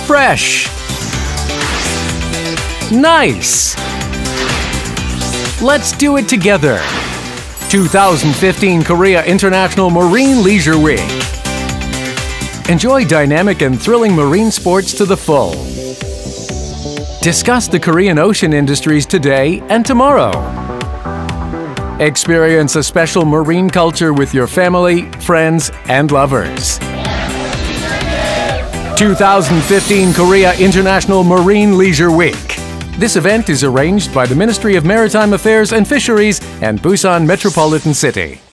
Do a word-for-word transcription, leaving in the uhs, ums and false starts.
Fresh. Nice. Let's do it together. two thousand fifteen Korea International Marine Leisure Week. Enjoy dynamic and thrilling marine sports to the full. Discuss the Korean ocean industries today and tomorrow. Experience a special marine culture with your family, friends, and lovers. two thousand fifteen Korea International Marine Leisure Week. This event is arranged by the Ministry of Maritime Affairs and Fisheries and Busan Metropolitan City.